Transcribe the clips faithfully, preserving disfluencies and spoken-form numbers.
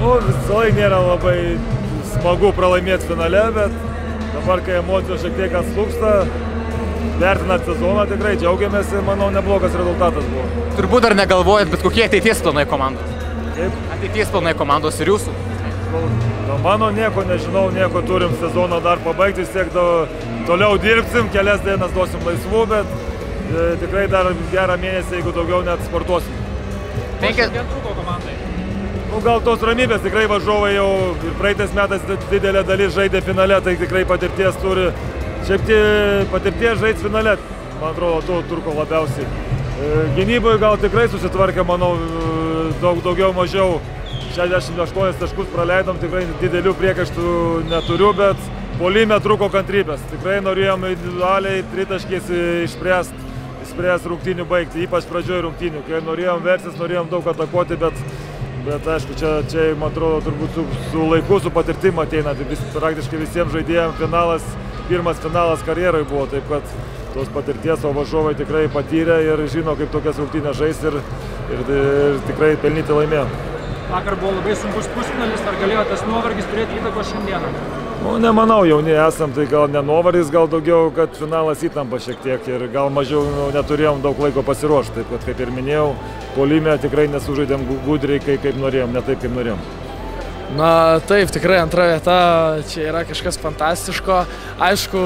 Nu, visai nėra labai smagu pralaimėti finale, bet dabar, kai emocijos šiek tiek atslūksta, vertinant sezoną, tikrai džiaugiamės ir, manau, neblogas rezultatas buvo. Turbūt dar negalvojat, bet kokie ateities planai komandos? Kaip? Ateities planai komandos ir jūsų? Nu, mano nieko nežinau, nieko turim sezoną dar pabaigti, vis tiek do, toliau dirbsim, kelias dienas duosim laisvų, bet e, tikrai dar gerą mėnesį, jeigu daugiau net sportuosim. Penkias... Kiek trūko komandai? Nu, gal tos ramybės, tikrai varžovai jau ir praeitais metais didelė dalis žaidė finale, tai tikrai patirties turi. Šiaip tie patirties žaids finale, man atrodo, to turko labiausiai. Gynyboje gal tikrai susitvarkė, manau, daug daugiau mažiau. šešiasdešimt aštuonis taškus praleidom, tikrai didelių priekaištų neturiu, bet puolime trūko kantrybės. Tikrai norėjom individualiai tritaškiais išspręsti, išspręsti rungtynių baigti, ypač pradžioje rungtynių. Kai norėjom versis, norėjom daug atakuoti, bet, bet aišku, čia, čia, man atrodo, turbūt su, su laiku, su patirtim ateina. Vis, praktiškai visiems žaidėjams finalas, pirmas finalas karjerai buvo, taip kad tos patirties, o varžovai tikrai patyrė ir žino, kaip tokias rungtynės žais ir, ir, ir tikrai pelnyti laimėjo. Vakar buvo labai sunkus pusfinalis, ar galėjo tas nuovargis turėti įtakos šiandieną? Nu, nemanau, jauni esam, tai gal ne nuovargis, gal daugiau, kad finalas įtampa šiek tiek ir gal mažiau nu, neturėjom daug laiko pasiruošti, taip kad, kaip ir minėjau, puolime tikrai nesužaidėm gudriai, kaip, kaip norėjom, ne taip, kaip norėjom. Na taip, tikrai antra vieta, čia yra kažkas fantastiško. Aišku,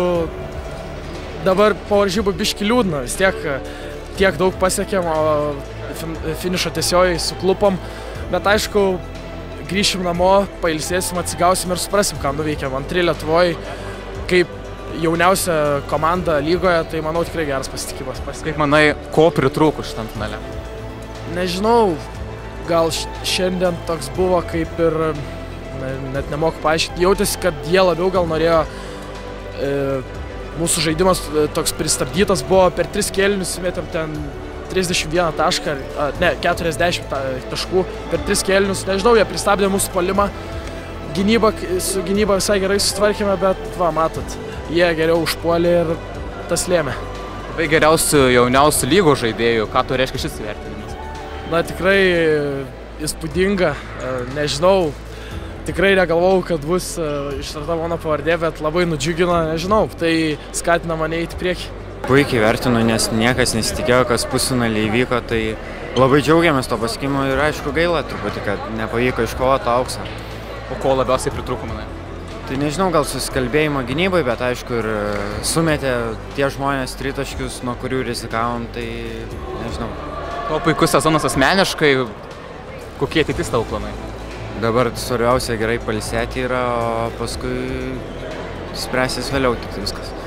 dabar po varžybų biški liūdna, vis tiek tiek daug pasiekėm, o finišo tiesioji suklupom. Bet aišku, grįšim namo, pailsėsim, atsigausim ir suprasim, ką nuveikėm. Antri Lietuvoje, kaip jauniausia komanda lygoje, tai manau tikrai geras pasitikimas. Kaip manai, ko pritrūko šitam finale? Nežinau, gal šiandien toks buvo kaip ir, net nemoku paaiškinti, jautėsi, kad jie labiau gal norėjo, e, mūsų žaidimas toks pristabdytas buvo, per tris kėlinius įmėtėm ten trisdešimt vieną tašką, ne, keturiasdešimt taškų per tris kėlinius, nežinau, jie pristabdė mūsų puolimą, gynyba, su gynyba visai gerai susitvarkėme, bet va, matot, jie geriau užpuolė ir tas lėmė. Labai geriausių jauniausių lygos žaidėjų, ką tu reiškia šis įvertinimas? Na, tikrai įspūdinga, nežinau, tikrai negalvojau, kad bus ištarta mano pavardė, bet labai nudžiugino, nežinau, tai skatina mane eiti į priekį. Puikiai vertinu, nes niekas nesitikėjo, kas pusfinaliai įvyko, tai labai džiaugiamės to pasiekimo ir aišku gaila truputį, kad nepavyko iškovoti auksą. O ko labiausiai pritrūko, manai? Tai nežinau, gal susikalbėjimo gynybai, bet aišku ir sumetė tie žmonės tritaškius, nuo kurių rizikavom, tai nežinau. O puikus sezonas asmeniškai, kokie ateitis tavo planai? Dabar svarbiausia gerai pailsėti yra, o paskui spręsis vėliau tik viskas.